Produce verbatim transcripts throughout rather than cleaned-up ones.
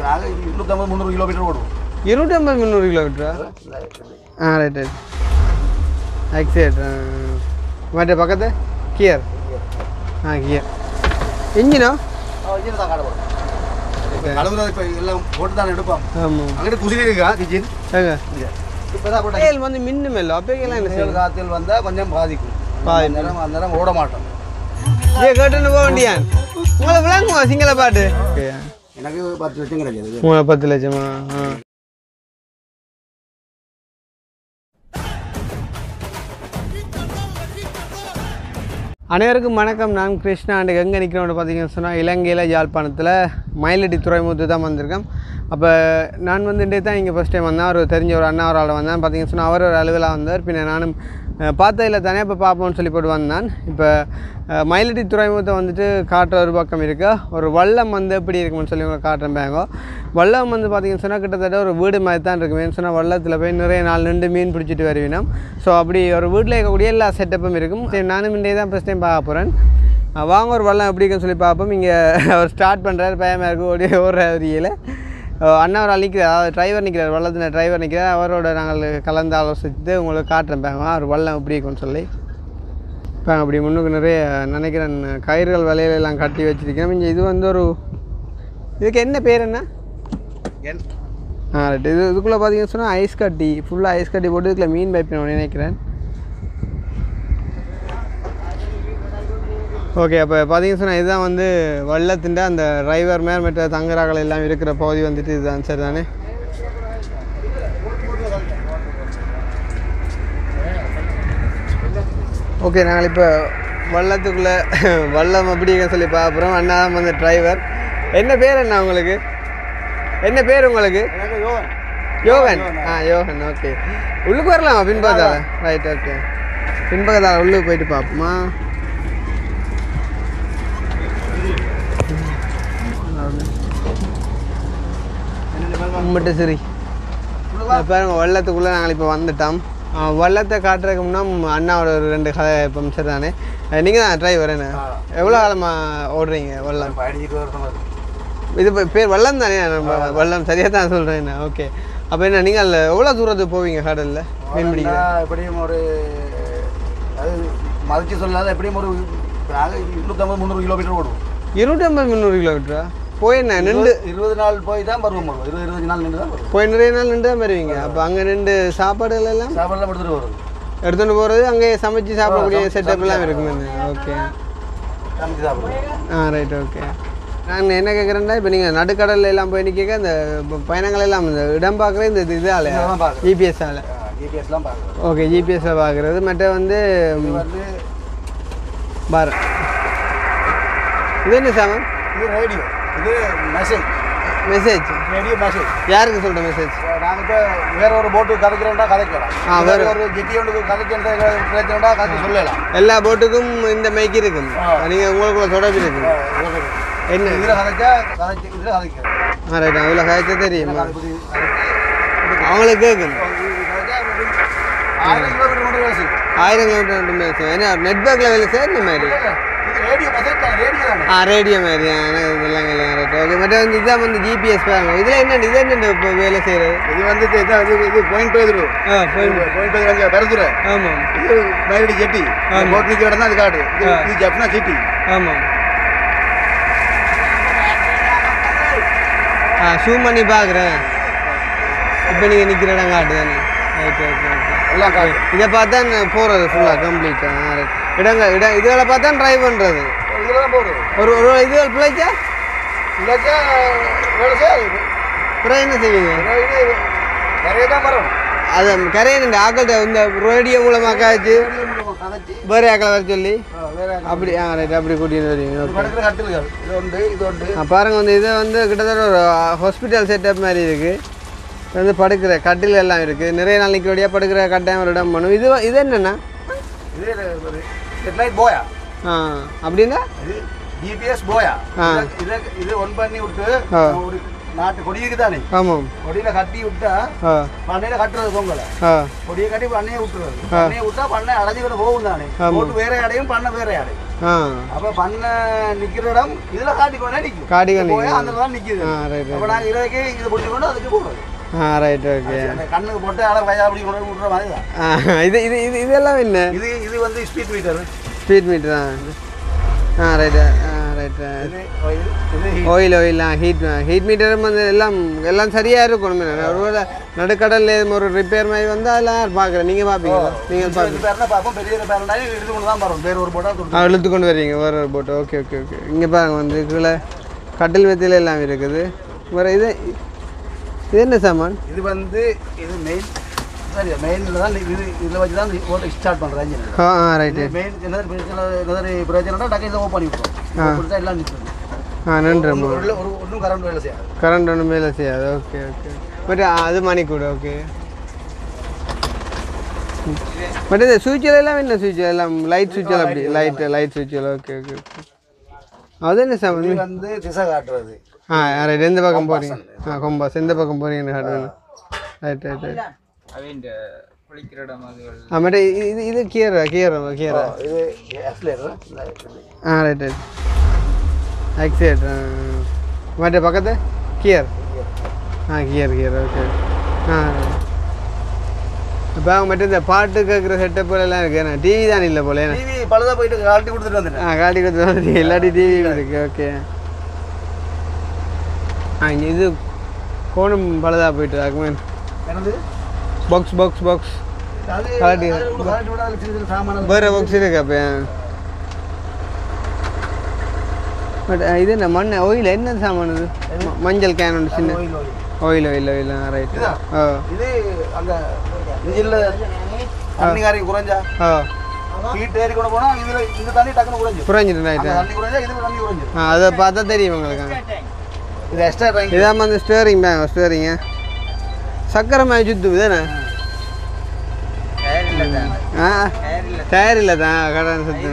இருநூற்றம்பது முந்நூறு கிலோமீட்டர் ஓடும். இருநூற்றம்பது முந்நூறு கிலோமீட்டரா? All right right. ஆக்சிடென்ட் மற்ற பக்கத்து கியர். ஆ கியர். இன்ஜினா? இன்ஜின் தான் காட்ட போகிறோம். கலவுறது இப்போ எல்லாம் போட்டு தான் எடுப்போம். ஆமாம். அங்கிட்ட குசிலி இருக்கா கிச்சன்? ஏங்க இப்போ தான் போட்டு தேல் வந்து மின்னும் இல்லை அப்போக்கெல்லாம் என்ன செய்யணும்? காத்தில் வந்தால் கொஞ்சம் பாதிக்கும். அந்த நேரம் அந்த நேரம் ஓட மாட்டோம். ஏ கேட்டுன்னு போக வேண்டியான் உங்களை விளங்குமா சிங்கள பாட்டு? எனக்கு பத்து லட்சம் கிடைச்சது. மூணு பத்து லட்சமா? ஆ அனைவருக்கும் வணக்கம். நான் கிருஷ்ணா. அண்டு எங்கே நிற்கிறோன்னு பார்த்தீங்கன்னு சொன்னால் இலங்கையில் யாழ்ப்பாணத்தில் மயிலடி துறைமுகத்து தான் வந்திருக்கேன். அப்போ நான் வந்து இன்றைய தான் இங்கே ஃபஸ்ட் டைம் வந்தேன். ஒரு தெரிஞ்ச ஒரு அண்ணா ஒரு ஆள் வந்தேன் பார்த்தீங்கன்னு சொன்னால் அவர் ஒரு அலுவலாக வந்தார். பின்ன நானும் பார்த்ததில் தானே இப்போ பார்ப்போம்னு சொல்லி போட்டு வந்தான். இப்போ மயிலடி துறைமுகத்தை வந்துட்டு காட்டுற ஒரு பக்கம் இருக்கா ஒரு வல்லம் வந்து எப்படி இருக்குமென்னு சொல்லி உங்களை காட்டுறேன் பேங்கோ. வல்லம் வந்து பார்த்தீங்கன்னு சொன்னால் கிட்டத்தட்ட ஒரு வீடு மாதிரி தான் இருக்குமேன்னு சொன்னால் வல்லத்தில் போய் நிறைய நாள் நின்று மீன் பிடிச்சிட்டு வருவினோம். ஸோ அப்படி ஒரு வீட்டில் இருக்கக்கூடிய எல்லா செட்டப்பும் இருக்கும். சரி நானும் இன்றைய தான் ஃபஸ்ட் டைம் பார்க்க போகிறேன். வாங்க ஒரு வல்லம் எப்படி இருக்குன்னு சொல்லி பார்ப்போம். இங்கே அவர் ஸ்டார்ட் பண்ணுறாரு பயமாக இருக்கும் ஓடி ஓடுற வரியில் அண்ணா ஒரு ஆள் நிற்கிறார். அதாவது டிரைவர் நிற்கிறார், வல்லத்தில் டிரைவர் நிற்கிறார். அவரோட நாங்கள் கலந்து ஆலோசித்து உங்களுக்கு காட்டுறேன் பேங்க அவர் வல்லம் எப்படி இருக்குன்னு சொல்லி. இப்போ அப்படி முன்னுக்கு நிறைய நினைக்கிறேன் கயிறுகள் வலையிலெல்லாம் கட்டி வச்சுருக்கிறோம். இங்கே இது வந்து ஒரு இதுக்கு என்ன பேர் என்ன? All right. இது இதுக்குள்ளே பார்த்தீங்கன்னு சொன்னால் ஐஸ் கட்டி ஃபுல்லாக ஐஸ் கட்டி போட்டு இதுக்குள்ள மீன் பைப்பினோன்னு நினைக்கிறேன். ஓகே அப்போ பார்த்தீங்கன்னு சொன்னால் இதுதான் வந்து வல்லத்தின் அந்த டிரைவர் மேல் மற்ற தங்குறாக்கள் எல்லாம் இருக்கிற பகுதி வந்துட்டு இதுதான். சரி தானே? ஓகே நாங்கள் இப்போ வல்லத்துக்குள்ளே வல்லம் அப்படிங்க சொல்லி பார்க்குறோம். அண்ணா வந்து டிரைவர். என்ன பேர் என்ன உங்களுக்கு? என்ன பேர் உங்களுக்கு? யோகன். ஆ யோகன். ஓகே உள்ளுக்கு வரலாமா பின்பக்கத்தால்? ரைட். ஓகே பின்பக்கத்தால் உள்ளுக்கு போயிட்டு பார்ப்போமா? உம்மட்டு சரி பாருங்க வல்லத்துக்குள்ளே நாங்கள் இப்போ வந்துட்டோம். வல்லத்தை காட்டுறதுக்கு முன்னா அண்ணாவோட ஒரு ரெண்டு கதை இப்போ சரி தானே? நீங்கள் தான் டிரைவர் என்ன? எவ்வளோ காலமாக ஓடுறீங்க வல்லம்? இது பேர் வல்லம் தானே? நம்ம வல்லம் சரியாக தான் சொல்கிறேன். ஓகே அப்போ என்ன நீங்கள் எவ்வளோ தூரத்துக்கு போவீங்க கடலில் மீன் பிடிக்க? எப்படியும் ஒரு அது மதிச்சு சொல்லாத எப்படியும் ஒரு இருநூற்றம்பது முந்நூறு கிலோமீட்டர் ஓடும். இருநூற்றம்பது முந்நூறு கிலோமீட்டரா? போய் என்ன நின்று இருபது நாள் போய் தான் வருவோம். இருபது இருபது நாள் நின்று தான் வருவோம். போய் நிறைய நாள் நின்று தான் வருவீங்க. அப்போ அங்கே நின்று சாப்பாடுகள் எல்லாம் சாப்பாடுலாம் எடுத்துகிட்டு வருது எடுத்துகிட்டு போகிறது அங்கே சமைச்சு சாப்பிடக்கூடிய செட்டப்லாம் இருக்குமே. ஓகே சமைச்சு சாப்பிடுவோம். ஆ ரைட். ஓகே நான் என்ன கேட்குறேன்னா இப்போ நீங்கள் நடுக்கடலில் எல்லாம் போய் நிற்க இந்த பயணங்கள் எல்லாம் இந்த இடம் பார்க்குறது இந்த இதால் ஜிபிஎஸ்ஸால் ஜிபிஎஸ்லாம் பார்க்குறது. ஓகே ஜிபிஎஸ்ஸில் பார்க்குறது மற்ற வந்து வந்து பாரு இது என்ன சாமன்? இது ரேடியோ. இது மெசேஜ் மெசேஜ் ரேடியோ மெசேஜ். யாருக்கு சொல்கிற மெசேஜ்? நாங்கள் இப்போ வேற ஒரு போட்டு கதைக்கிறோம்டா கதைக்கலாம். ஆ வேறு ஒரு ஜெட்டி ஒன்று கதைக்கிறதா பிரச்சனைடா கதை சொல்லலாம். எல்லா போட்டுக்கும் இந்த மைக் இருக்கும். நீங்கள் உங்களுக்குள்ள தொடர்பு இருக்கு என்ன? இதில் கதைச்சா கதைச்சி இதில் கதைக்கிறோம். ஆ ரைட். அதில் கதைச்சா தெரியும் அவங்களுக்கு கேட்கும். ஆயிரம் கிலோமீட்டர் மட்டும் வேலை செய்யும். ஆயிரம் கிலோமீட்டர் மட்டும் வேலை செய்யும். ஏன்னா நெட்ஒர்க்கில் வேலை செய்ய இந்த மாதிரி ரேடியோ மெசேஜ் தான். ரேடியோ தானே? ஆ ரேடியோ மாதிரி இதெல்லாம் ரைட். ஓகே மற்ற வந்து இதான் வந்து ஜிபிஎஸ் பாருங்க. இதில் என்ன இது என்ன இப்போ வேலை செய்கிறது? இது வந்து இதான் இது இது பாயிண்ட் பேதுரு. ஆ பாயிண்ட் பாயிண்ட் பேதுரு அங்கே பெருதுரை. ஆமாம். இது மயிலடி ஜெட்டி. போட் நிற்கிற இடம் தான் அது காடு. இது ஜப்னா சிட்டி. ஆமாம். ஆ ஷூம் பண்ணி பார்க்குறேன். இப்போ நீங்கள் நிற்கிற இடம் காட்டு தானே? ஓகே ஓகே ஓகே எல்லாம் காடு. இதை பார்த்தா போகிறது ஃபுல்லாக கம்ப்ளீட்டாக இடங்க இடம் இதுகளை பார்த்தா ட்ரைவ் பண்ணுறது. இதில் தான் போகுது. ஒரு ஒரு இதுகள் பிழைச்சா பிழைச்சா வேலை செய்யாது. அப்புறம் என்ன செய்வீங்க? இது நிறைய தான் வரும். அது கரையை ஆக்கள்கிட்ட இந்த ரேடியோ மூலமாக காய்ச்சி வேறு ஆக்களை வர சொல்லி அப்படி ஆ ரைட் அப்படி கூட்டிகிட்டு வருவீங்க. கட்டில்கள் இது உண்டு இது உண்டு. பாருங்கள் வந்து இதை வந்து கிட்டத்தட்ட ஒரு ஹாஸ்பிட்டல் செட்டப் மாதிரி இருக்குது. வந்து படுக்கிற கட்டில் எல்லாம் இருக்குது. நிறைய நாள் நிற்கிறோடியாக படுக்கிற கட்டாயம் ஒரு இடம் பண்ணும். இது இது என்னென்னா இது போயா. ஆ அப்படின்னா இது ஜிபிஎஸ் போயா. இது இது ஒன் பண்ணி விட்டு ஒரு நாட்டு கொடியுக்கு தானே? ஆமாம். கொடியில் கட்டி விட்டா பண்ணையில் கட்டுறது பொங்கலை கொடியை கட்டி பண்ணையை விட்டுறது. பண்ணையை விட்டா பண்ணை அடைஞ்சிக்கிட்டு போகும் தானே. போட்டு வேற அடையும் பண்ண வேற அடையும். ஆ அப்போ பண்ண நிற்கிற இடம் இதில் காட்டிக்கொண்டே நிற்கும் காட்டிக்கொண்டு போய் அந்த தான் நிற்கிது ஆ ரைட் அப்போ நாங்கள் இதுக்கு இது பிடிச்சிக்கொண்டு அதுக்கு போடுறது ஆ ரைட் ஓகே கண்ணுக்கு போட்டு அதை வயதா அப்படி கொண்டு விட்ற மாதிரி தான் ஆ இது இது இது இதெல்லாம் என்ன இது இது வந்து ஸ்பீட் மீட்டர் ஸ்பீட் மீட்டர் தான் ஆ ரைட்டு ஆ ரைட்டு இது oil, இது ஆயில் ஆயில் ஹீட் ஹீட் மீட்டரும் வந்து எல்லாம் எல்லாம் சரியாக இருக்கணும் ஒருவேளை நடுக்கடலில் ஒரு ரிப்பேர் மாதிரி வந்தால் அதெல்லாம் பார்க்குறேன் நீங்கள் பார்ப்பீங்களா நீங்கள் பார்ப்பீங்க பேர்னா பார்ப்போம் பெரிய பேர்னா இது கொண்டு தான் வரும் வேறு ஒரு போட்டால் ஆ இழுத்து கொண்டு வரீங்க வேறு ஒரு போட்டு ஓகே ஓகே ஓகே இங்கே பாருங்க வந்து கீழே கட்டில் மெத்தியில் எல்லாம் இருக்குது வேறு இது இது என்ன சாமான் இது வந்து இது மெயின் சரியா மெயினில் தான் இது இதில் வச்சு தான் ஓட்ட ஸ்டார்ட் பண்ணுறாங்க ஆ ஆ ரைட்டு மெயின் என்னது பிரச்சனை என்னது பிரச்சனைனா டக்கு இதை ஓப்பன் பண்ணி விட்டுரும் கொடுத்தா எல்லாம் நிற்கும் ஆ நன்றிம்மா ஒரு ஒரு ஒன்றும் கரண்ட் வேலை செய்யாது கரண்ட் ஒன்றும் வேலை செய்யாது ஓகே ஓகே பட் அது மணி கூட ஓகே பட் இந்த சுவிட்சில் எல்லாம் என்ன சுவிட்ச் எல்லாம் லைட் சுவிட்சில் அப்படி லைட் லைட் சுவிட்சில் ஓகே ஓகே ஓகே அது என்ன சார் இது வந்து திசை காட்டுறது ஆ ரைட் எந்த பக்கம் போகிறீங்க ஆ கொம்பாஸ் எந்த பக்கம் போகிறீங்கன்னு காட்டுவேன் ரைட் ரைட் ரைட் ஆ மேட்ட இது இது கியரா கியரா கியரா இது accelerator all right right accelerator மேட்ட பக்கத்து கியர் ஆ கியர் கியர் ஓகே ஆ இப்போ அவங்க மட்டும் இந்த பாட்டு கேட்குற செட்டப் எல்லாம் இருக்கு ஏன்னா டிவி தான் இல்லை போல ஏன்னா டிவி பழுதாக போயிட்டு காட்டி கொடுத்துட்டு வந்துட்டேன் ஆ காட்டி கொடுத்து வந்துட்டு எல்லாட்டி டிவியும் இருக்கு ஓகே ஆ இங்கே இது கோணம் பழுதாக போயிட்டு அதுக்கு என்னது பாக்ஸ் பாக்ஸ் பாக்ஸ் அது காட்டி காட்டி விட அதில் சின்ன சின்ன சாமான வேறு பாக்ஸ் இருக்கு அப்போ பட் இது என்ன மண் ஆயில் என்ன சாமான் இது ம- மஞ்சள் கேன் ஒன்று சின்ன oil, oil. Oil oil oil right இதா? ஓ இது அந்த இன்ஜினில் தண்ணி காரி குறைஞ்சா ஓ ஹீட் ஏறி கொண்டு போனால் இதில் இந்த தண்ணி டக்குன்னு குறைஞ்சிடும் புரிஞ்சுட்டு அந்த ரைட்டு தண்ணி குறைஞ்சா இதில் தண்ணி குறைஞ்சிடும் ஆ அதை பார்த்தா தெரியும் உங்களுக்கு இது எக்ஸ்ட்ரா டேங்க் இதான் வந்து ஸ்டேரிங் பேங்க் ஸ்டேரிங்க சக்கரை மாதிரி சுத்து தானே ஆ டயர் இல்லை தான் கடன் சுத்து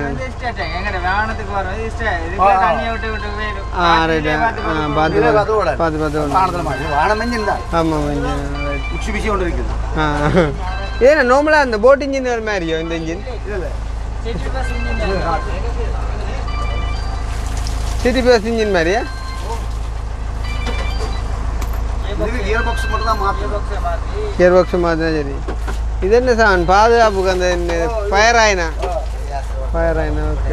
ஆ ரைட்டு ஆ பார்த்து பார்த்து பார்த்து பார்த்து வானத்தில் மாதிரி வானம் இன்ஜின் தான் ஆமாம் கொஞ்சம் ரைட் உச்சி பிசி கொண்டு இருக்குது ஆ ஏன்னா நார்மலாக அந்த போட் இன்ஜின் ஒரு மாதிரியோ இந்த இன்ஜின் இல்லை சிட்டி பஸ் இன்ஜின் மாதிரியா இதுக்கு கியர் பாக்ஸ் மட்டும் தான் மாற்றணும் கியர் பாக்ஸ் மாதிரி சரி இது என்ன சார் பாதுகாப்புக்கு அந்த ஃபயர் ஆயினா ஃபயர் ஆயினா ஓகே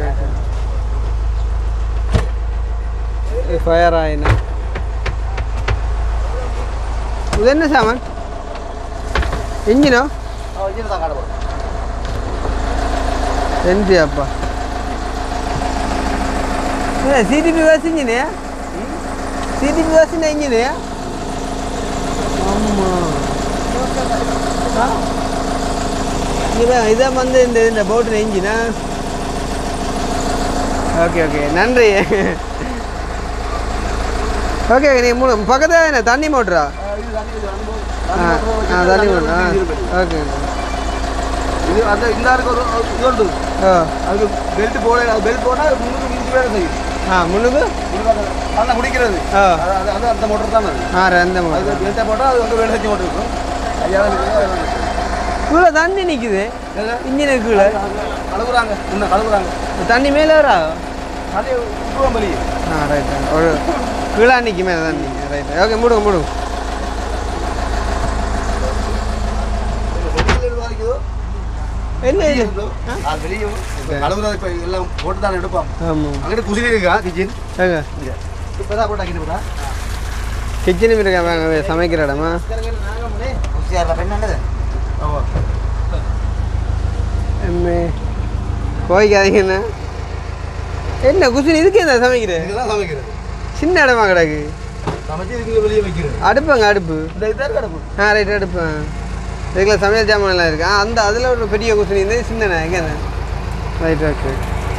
ஓகே ஃபயர் ஆயினா இது என்ன சாமான் இன்ஜினோ இன்ஜின் தான் காட்டப்படும் என்ஜி அப்பா சிடிபி பஸ் இன்ஜினே சிடிபி பஸ் இன்ஜினே ஆமாம் இதான் இதான் வந்து இந்த இந்த போட்டில் இன்ஜினா ஓகே ஓகே நன்றி ஓகே நீங்கள் மூணு பக்கத்தில் என்ன தண்ணி மோட்டரா இது தண்ணி இது அனுபவம். ஆ ஆ தண்ணி மோட்டரா ஓகே இது அந்த இந்த இருக்க ஒரு இது உண்டு ஓ அதுக்கு பெல்ட் போட பெல்ட் போனால் முன்னுக்கு மிஞ்சி வேலை செய்யும் ஆ முன்னுக்கு நல்லா முடிக்கிறது ஆ அது அது அது அந்த மோட்டர் தான் அது ஆ ரெண்டு மோட்டர் அது பெல்ட்டை போட்டால் அது வந்து வேலை செஞ்சு மோட்டர் இருக்கும் ஐயா கீழே தண்ணி நிற்குது இன்ஜினுக்கு கீழே கழுவுறாங்க இன்னும் கழுவுறாங்க தண்ணி மேலே வரா தண்ணி விட்டுருவோம் பலி ஆ ரைட் ஒரு கீழே நிற்கி மேலே தண்ணி ரைட் ஓகே மூடுங்க மூடுங்க என்ன இது அது வெளியே கழுவுறது இப்போ எல்லாம் போட்டு தானே எடுப்பான் ஆமாம் அங்கிட்ட குசிலி இருக்கா கிச்சன் ஏங்க இங்கே இப்போ தான் போட்டு ஆக்கிட்டு போட்டா கிச்சனும் இருக்கா வாங்க சமைக்கிற இடமா என்னது எம்மே போய்க்காதீங்கண்ணா என்ன குசினி இதுக்கு என்ன சமைக்கிறேன் இதுதான் சமைக்கிறது சின்ன இடமா கிடக்கு சமைச்சு இதுக்கு வெளியே வைக்கிறது அடுப்புங்க அடுப்பு இந்த இதாக கிடக்கும் ஆ ரைட் அடுப்பு இதுக்குள்ள சமையல் ஜாமான்லாம் இருக்கு ஆ அந்த அதில் ஒரு பெரிய குசினி இருந்து சின்னண்ணா எங்கண்ணா ரைட் ஓகே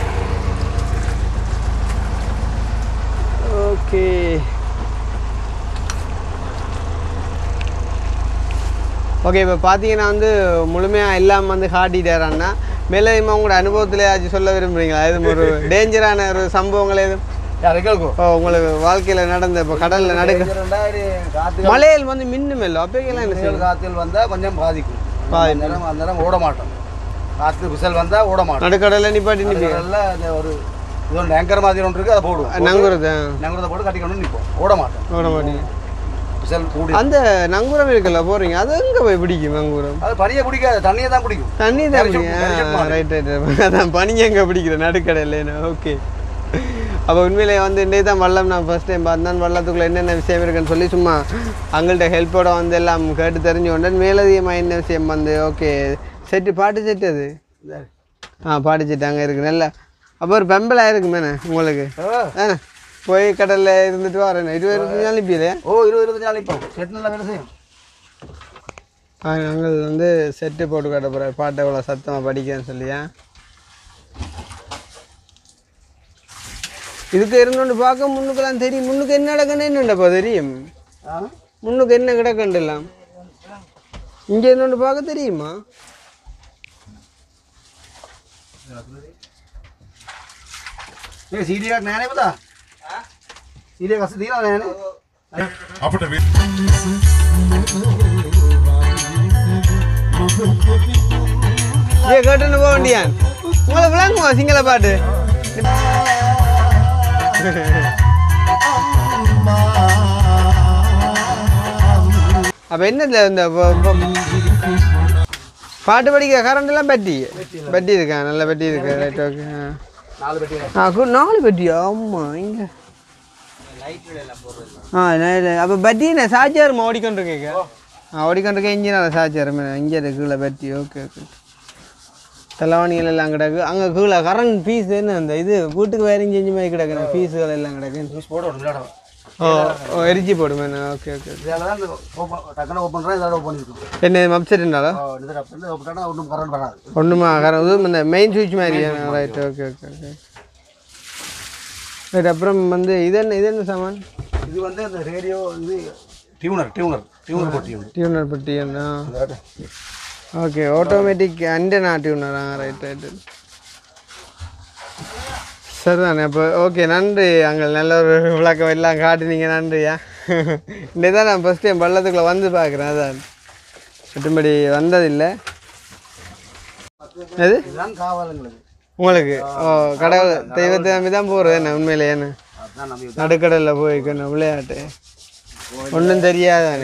ஓகே ஓகே இப்போ பார்த்தீங்கன்னா வந்து முழுமையாக எல்லாம் வந்து காட்டிட்டாரான்னா மேலும் உங்களோட அனுபவத்தில் ஏதாச்சும் சொல்ல விரும்புகிறீங்களா எதுவும் ஒரு டேஞ்சரான ஒரு சம்பவங்கள் எதுவும் யாரை கேட்கும் ஓ உங்களுக்கு வாழ்க்கையில் நடந்த இப்போ கடலில் நடக்க காற்று மலையில் வந்து மின்னும் இல்லை அப்போக்கெல்லாம் என்ன செய்யலாம் காற்றில் வந்தால் கொஞ்சம் பாதிக்கும் பாதிக்கும். நேரம் அந்த நேரம் ஓட மாட்டோம் காற்று விசல் வந்தால் ஓட மாட்டோம். நடுக்கடலில் நிப்பாட்டி நிற்பீங்க. அந்த ஒரு இது ஒன்று ஆங்கர் மாதிரி ஒன்று இருக்குது, அதை போடுவோம். நங்குறது நங்குறதை போட்டு கட்டிக்கணும் நிற்போம், ஓட மாட்டோம். ஓட மாட்டீங்க. விசல் கூடி அந்த நங்கூரம் இருக்குல்ல போகிறீங்க, அது எங்கே போய் பிடிக்கும் நங்கூரம்? அது பனியை பிடிக்காது, தண்ணியை தான் பிடிக்கும். தண்ணி தான் பிடிக்கும். ரைட் ரைட் அதான் பனியை எங்கே பிடிக்கிறேன் நடுக்கடல்ல. ஓகே. அப்போ உண்மையிலே வந்து இன்றைக்கு தான் வல்லம் நான் ஃபஸ்ட் டைம் பார்த்தேன். வல்லத்துக்குள்ளே என்னென்ன விஷயம் இருக்குன்னு சொல்லி சும்மா அவங்கள்ட்ட ஹெல்ப்போட வந்து எல்லாம் கேட்டு தெரிஞ்சு கொண்டேன். மேலதிகமாக என்ன விஷயம் வந்து ஓகே செட்டு பாட்டு செட்டு அது ஆ பாட்டு செட்டு அங்கே இருக்குது நல்லா. அப்போ ஒரு பெம்பலாக இருக்குமேண்ணே உங்களுக்கு ஏண்ணே போய் கடலில் இருந்துட்டு வரேண்ணே. இருபது இருபத்தஞ்சு நாள் நிற்பியிலே? ஓ இருபது இருபத்தஞ்சு நாள் நிற்போம். செட்டு நல்லா வேலை செய்யும். ஆ நாங்கள் வந்து செட்டு போட்டு காட்ட போகிறேன் பாட்டை எவ்வளோ சத்தமாக படிக்கிறேன்னு சொல்லியா. இதுக்கு இருந்தோண்டு பார்க்க முன்னுக்கெல்லாம் தெரியும். முன்னுக்கு என்ன கிடக்குன்னு என்னண்டப்பா தெரியும். முன்னுக்கு என்ன கிடக்குண்டெல்லாம் இங்கே இருந்தோண்டு பார்க்க தெரியுமா? सीढ़ी का नया नहीं पता सीढ़ी का सीढ़ी ना नया नहीं අපට ये கட்டன போக வேண்டியான் உங்களை விளங்குமா சிங்கள பாட்டு? அப்போ என்ன இந்த பாட்டு படிக்க கரண்ட் எல்லாம் பெட்டி பெட்டி இருக்கா? நல்ல பெட்டி இருக்கு. Right okay. நாலு பெட்டி ஆ நாலு பெட்டியா? ஆமாம் இங்கே ஆ அப்போ பெட்டி என்ன சார்ஜர் ஓடிக்கொண்டிருக்கேங்க? ஆ ஓடிக்கொண்டிருக்கேன் இன்ஜினால சார்ஜர் இங்கே கீழே பெட்டி. Okay okay. தலைவாணிகள் எல்லாம் கிடக்கு அங்கே கீழே கரண்ட் ஃபீஸ் என்ன அந்த இது வீட்டுக்கு வயரிங் செஞ்சு மாதிரி கிடக்குற ஃபீஸுகள் எல்லாம் கிடக்கு. போட ஓ ஓ எரிச்சி போடுமே. Okay okay. டக்குனு ஓப்பன் பண்ணி இதோட ஓப்பன் பண்ணிருக்கோம். என்ன வெப்சைட்னால ஒன்றும் கரண்ட் வராது. ஒன்றுமா கரண்ட் இந்த மெயின் சுவிட்ச் மாதிரி. Right okay okay okay. Right அப்புறம் வந்து இது என்ன இது என்ன சாமான்? இது வந்து அந்த ரேடியோ இது டியூனர் டியூனர் டியூனர் பட்டி டியூனர் பட்டி என்ன? ஓகே ஆட்டோமேட்டிக் அண்டனா டியூனரா? ரைட் ரைட்டு சரிதானே. அப்போ ஓகே நன்றி அங்கே நல்ல ஒரு விளக்கம் எல்லாம் காட்டினீங்க. நன்றியா. இன்றைக்கு தான் நான் ஃபஸ்ட் டைம் பள்ளத்துக்குள்ளே வந்து பார்க்குறேன். அதான் மற்றபடி வந்ததில்லை. எது உங்களுக்கு? ஓ கடவுள் தெய்வத்தை நம்பி தான் போகிறது என்ன உண்மையிலே? என்ன நடுக்கடலில் போய்க்கணும் விளையாட்டு ஒன்றும் தெரியாதானே.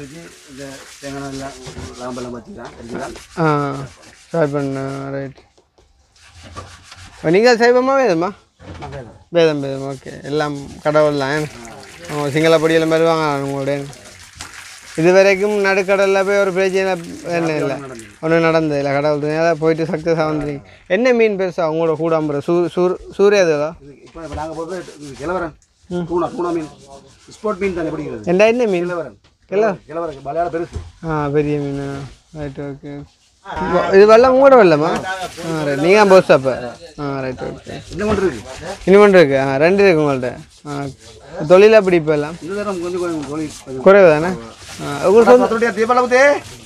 ஆ ஸ்டார்ட் பண்ண. ரைட். நீங்கள் சைவமா வேதமா? வேதம் வேதம். ஓகே எல்லாம் கடவுள் தான். சிங்கள பொடியெல்லாம் வருவாங்க உங்களோட. இது வரைக்கும் நடுக்கடலில் போய் ஒரு பிரச்சனை என்ன இல்லை ஒன்றும் நடந்தது இல்லை. கடவுள் தான் போயிட்டு சக்ஸஸாக வந்துருங்க. என்ன மீன் பெருசா உங்களோட கூடாம்புற சூ சூர் சூரியதா? இப்போ நாங்கள் போகிறது கிழவரன் தூணா தூணா மீன் ஸ்போர்ட் மீன் தானே பிடிக்கிறது. என்ன என்ன மீன்? கிழவரன் கிழவரன் கிழவரன் மலையாள பெருசு. ஆ பெரிய மீன். Right okay. இது வெள்ளம் உங்களோட வெள்ளமா? ஆ ரைட். நீங்கள் போஸ் அப்போ? All right okay. இன்னும் ஒன்று இருக்கு இன்னும் ஒன்று இருக்கு. ஆ ரெண்டு இருக்கு உங்கள்கிட்ட. ஆ தொழிலாக அப்படி இப்போ எல்லாம் கொஞ்சம் கொஞ்சம் தொழில் குறைவு தானே? ஆ உங்களுக்கு சொந்த தீபாவளி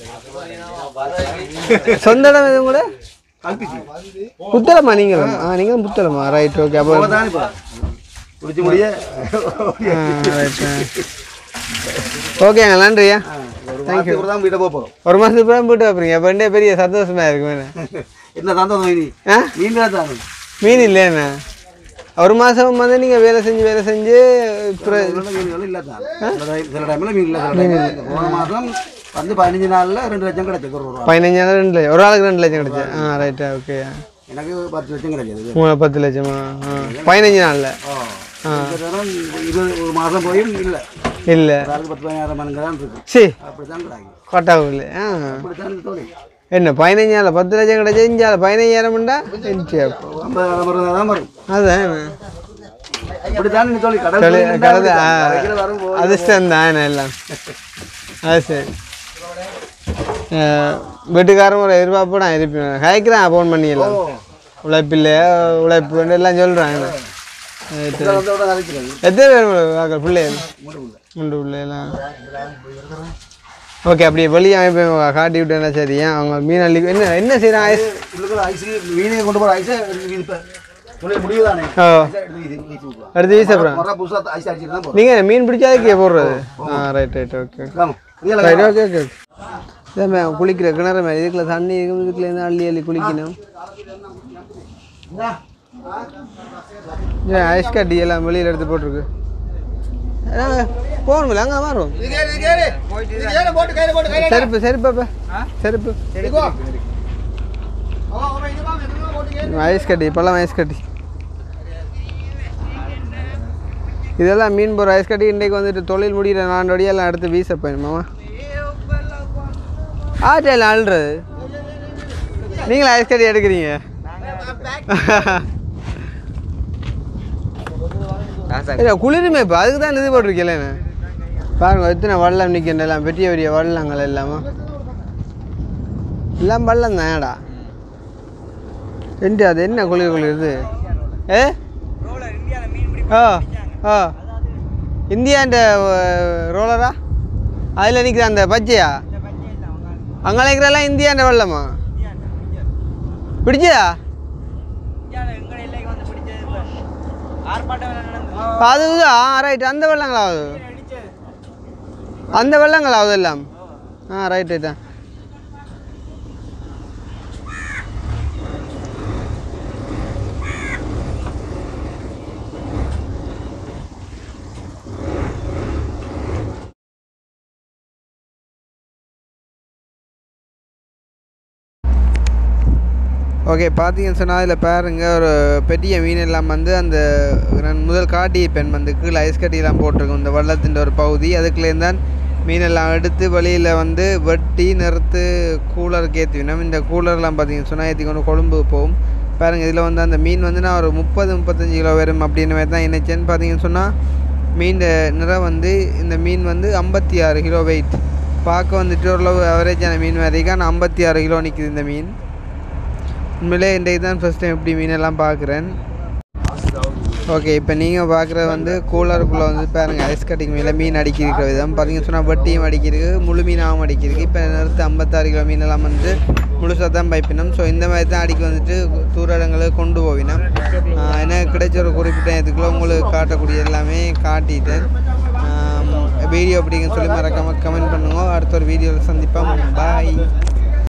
சொந்த இடம் எதுவும் கூட புத்தளமா? நீங்களும்? ஆ நீங்களும் புத்தளமா? Right okay. அப்போ பிடிச்சி முடிய ரைட் ஓகேங்க நன்றியா. தேங்க்யூ. தான் வீட்டை போக போகிறோம். ஒரு மாதத்துக்கு அப்புறம் போயிட்டு வைப்பீங்க. அப்போ என்ன பெரிய சந்தோஷமாக இருக்கும். என்ன சந்தோஷம்? மீன் ஆ மீன் தான் தாங்க மீன் இல்லைண்ணா. ஒரு மாதம் வந்து நீங்கள் வேலை செஞ்சு வேலை செஞ்சு மீன்கள் இல்லை தான். சில டைமில் மீன் இல்லை. போன மாதம் வந்து பதினஞ்சு நாளில் ரெண்டு லட்சம் கிடைச்சது. ஒரு ரூபா பதினஞ்சு நாள் ரெண்டு லட்சம் ஒரு ஆளுக்கு ரெண்டு லட்சம் கிடைச்சது. ஆ ரைட்டா ஓகே. எனக்கு பத்து லட்சம் கிடைச்சது. மூணு பத்து லட்சமா? ஆ பதினஞ்சு நாளில் இருபது ஒரு மாதம் போயும் இல்லை இல்லை பத்து பதினாயிரம் மணிக்கு தான் இருக்கு. சரி அப்படி தான் கிடைக்கும். கொட்டாவில். ஆ அப்படித்தான் தொழில். என்ன பதினஞ்சு நாள் பத்து லட்சம் கிடைச்சா இஞ்சால பதினஞ்சாயிரம்டா ஐம்பதாயிரம் தான் வரும். அதுதான் அப்படித்தான் தொழில். கடல் கடல் அதிர்ஷ்டம் தான் எல்லாம். அது சரி. வீட்டுக்காரன் ஒரு எதிர்பார்ப்போட இருப்பேன் கதைக்கிறான் ஃபோன் பண்ணிடலாம். உழைப்பில்லை உழைப்பு எல்லாம் சொல்கிறாங்க. எத்தனை பேர் பிள்ளைகள்? மூன்று பிள்ளைலாம். ஓகே அப்படியே வெளியே அமைப்பு காட்டி விட்டேன்னா சரி. ஏன் அவங்க மீன் அள்ளி என்ன என்ன செய்யறாங்க? ஐஸ் மீனை கொண்டு போகிற ஐஸை முடியுதானே அடுத்து வீச அப்புறம் நீங்கள் மீன் பிடிச்சாதுக்கே போடுறது. All right right okay right okay okay. இதான் குளிக்கிற கிணறு மாதிரி இதுக்குள்ள தண்ணி இருக்கும், இதுக்குள்ளேருந்து அள்ளி அள்ளி குளிக்கணும். ஐஸ் கட்டி எல்லாம் வெளியில் எடுத்து போட்டிருக்கு. போகணுங்களா அங்கே மாறும் செருப்பு செருப்பு செருப்பு ஐஸ் கட்டி இப்போல்லாம் ஐஸ் கட்டி இதெல்லாம் மீன் போகிற ஐஸ் கட்டி இன்றைக்கு வந்துட்டு தொழில் முடிகிற நாலு எல்லாம் எடுத்து வீச போயணுமாமா. ஆட்டையில் அழுறது நீங்களும் ஐஸ் கட்டி எடுக்கிறீங்க. இல்லை குளிருமே இப்போ அதுக்கு தான் இது போட்டிருக்கேன். பாருங்க எத்தனை வள்ளம் நிற்கின்றலாம், பெரிய பெரிய வள்ளங்கள் எல்லாமே எல்லாம் வள்ளம் தான்டா. என்ட்டு அது என்ன குளிர் குளிருது? ஏ ஆ ஆ இந்தியாண்ட ரோலரா அதில் நிற்கிற அந்த பச்சையா அங்கே நிற்கிறெல்லாம் இந்தியாண்ட வெள்ளமா பிடிச்சதா? அதுதான் ரைட். அந்த வெள்ளங்களாவது அந்த வெள்ளங்களாவது எல்லாம் ஆ ரைட் ரைட் தான். ஓகே பார்த்தீங்கன்னு சொன்னால் இதில் பாருங்கள் ஒரு பெரிய மீன் எல்லாம் வந்து அந்த நான் முதல் காட்டிய பெண் வந்து கீழே ஐஸ் கட்டியெல்லாம் போட்டிருக்கோம் இந்த வள்ளத்தின் ஒரு பகுதி. அதுக்குள்ளேருந்து தான் மீனெல்லாம் எடுத்து வழியில் வந்து வெட்டி நிறுத்து கூலருக்கு ஏற்றிவினோம். இந்த கூலர்லாம் பார்த்தீங்கன்னு சொன்னால் ஏற்றி கொண்டு கொழும்பு போகும். பாருங்கள் இதில் வந்து அந்த மீன் வந்து நான் ஒரு முப்பது முப்பத்தஞ்சு கிலோ வரும் அப்படின்னு மாதிரி தான் நினைச்சேன்னு. பார்த்தீங்கன்னு சொன்னால் மீன் நிறம் வந்து இந்த மீன் வந்து ஐம்பத்தி ஆறு கிலோ வெயிட் பார்க்க வந்துட்டு ஓரளவு அவரேஜான மீன் மாதிரிக்கா. நான் ஐம்பத்தி ஆறு கிலோ நிற்கிது இந்த மீன். உண்மையிலே இன்றைக்கு தான் ஃபஸ்ட் டைம் எப்படி மீனெல்லாம் பார்க்குறேன். ஓகே இப்போ நீங்கள் பார்க்குறது வந்து கூலருக்குள்ளே வந்து பாருங்கள் ஐஸ் கட்டிங் மேலே மீன் அடிக்கிற விதம் பார்த்தீங்கன்னு சொன்னால் வட்டியும் அடிக்கிறது முழு மீனாகவும் அடிக்கிறது. இப்போ நிறுத்து ஐம்பத்தாறு கிலோ மீனெல்லாம் வந்து முழுசாக தான் பைப்பினோம். ஸோ இந்த மாதிரி தான் அடிக்க வந்துட்டு தூர இடங்களுக்கு கொண்டு போவினோம். எனக்கு கிடைச்ச ஒரு குறிப்பிட்ட இதுக்குள்ளே உங்களுக்கு காட்டக்கூடிய எல்லாமே காட்டிட்டேன். வீடியோ அப்படிங்கன்னு சொல்லி மறக்காமல் கமெண்ட் பண்ணுங்க. அடுத்த ஒரு வீடியோவில் சந்திப்போம். பாய்.